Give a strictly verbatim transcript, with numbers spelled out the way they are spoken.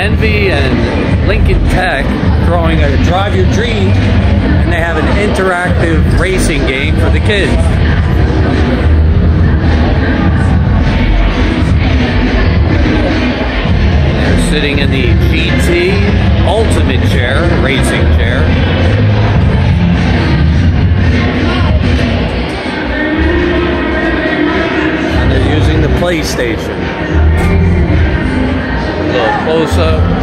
Envy and Lincoln Tech throwing a Drive Your Dream, and they have an interactive racing game for the kids. They're sitting in the G T Ultimate chair, racing chair. And they're using the PlayStation. A little close up.